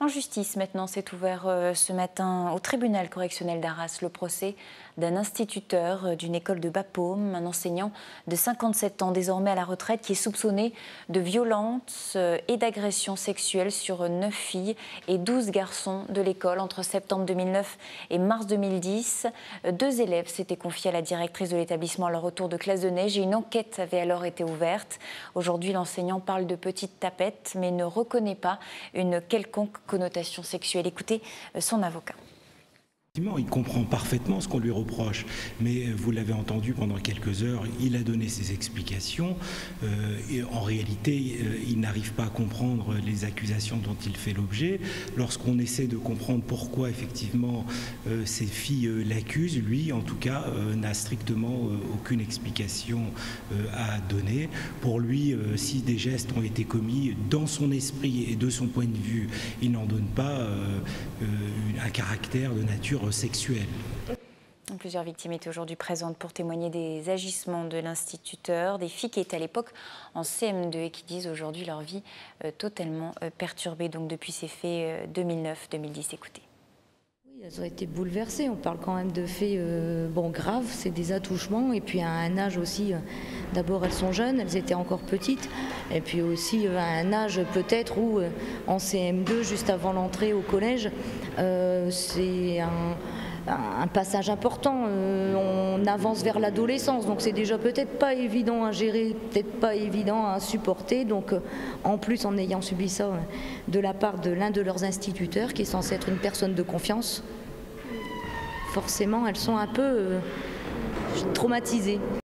En justice, maintenant, s'est ouvert ce matin au tribunal correctionnel d'Arras le procès d'un instituteur d'une école de Bapaume, un enseignant de 57 ans, désormais à la retraite, qui est soupçonné de violences et d'agressions sexuelles sur 9 filles et 12 garçons de l'école entre septembre 2009 et mars 2010. 2 élèves s'étaient confiés à la directrice de l'établissement à leur retour de classe de neige et une enquête avait alors été ouverte. Aujourd'hui, l'enseignant parle de petites tapettes, mais ne reconnaît pas une quelconque connotation sexuelle. Écoutez son avocat. Il comprend parfaitement ce qu'on lui reproche, mais vous l'avez entendu pendant quelques heures, il a donné ses explications. Et en réalité, il n'arrive pas à comprendre les accusations dont il fait l'objet. Lorsqu'on essaie de comprendre pourquoi effectivement ces filles l'accusent, lui, en tout cas, n'a strictement aucune explication à donner. Pour lui, si des gestes ont été commis dans son esprit et de son point de vue, il n'en donne pas un caractère de nature sexuelle. Plusieurs victimes étaient aujourd'hui présentes pour témoigner des agissements de l'instituteur, des filles qui étaient à l'époque en CM2 et qui disent aujourd'hui leur vie totalement perturbée donc depuis ces faits 2009-2010. Écoutez. Oui, elles ont été bouleversées. On parle quand même de faits graves, c'est des attouchements et puis à un âge aussi. D'abord, elles sont jeunes, elles étaient encore petites, et puis aussi à un âge peut-être où en CM2, juste avant l'entrée au collège, c'est un passage important. On avance vers l'adolescence, donc c'est déjà peut-être pas évident à gérer, peut-être pas évident à supporter. Donc en plus, en ayant subi ça de la part de l'un de leurs instituteurs, qui est censé être une personne de confiance, forcément, elles sont un peu traumatisées.